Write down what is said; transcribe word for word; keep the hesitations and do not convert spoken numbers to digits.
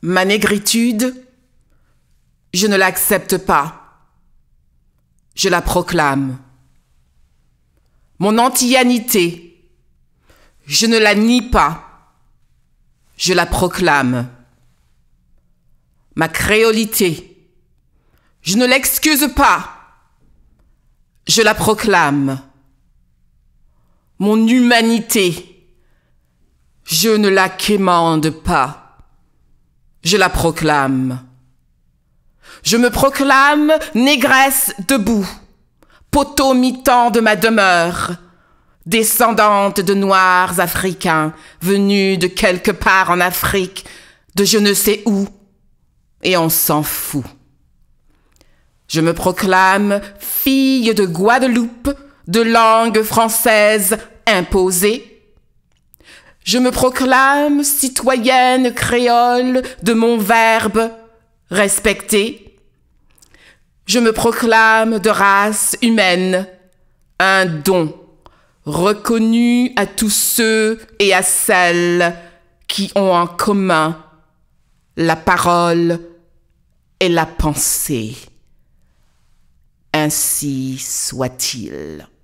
Ma négritude, je ne l'accepte pas. Je la proclame. Mon antillanité, je ne la nie pas. Je la proclame. Ma créolité, je ne l'excuse pas. Je la proclame. Mon humanité, je ne la quémande pas. Je la proclame. Je me proclame négresse debout, poteau mitant de ma demeure, descendante de noirs africains venus de quelque part en Afrique, de je ne sais où, et on s'en fout. Je me proclame fille de Guadeloupe, de langue française imposée. Je me proclame citoyenne créole de mon verbe respecté. Je me proclame de race humaine, un don reconnu à tous ceux et à celles qui ont en commun la parole et la pensée. Ainsi soit-il.